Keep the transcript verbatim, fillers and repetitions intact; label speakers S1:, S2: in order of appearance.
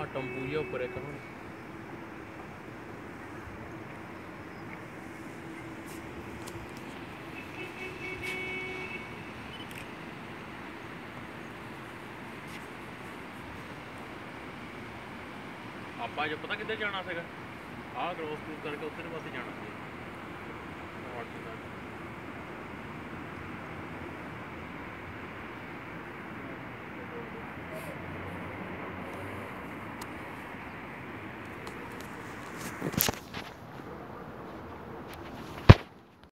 S1: टम्पू जिहा उप्पर इक हून ਆਪਾਂ जो पता किधर जाना सीगा आ क्रॉस क्रूज करके उधर पासे जाना सी।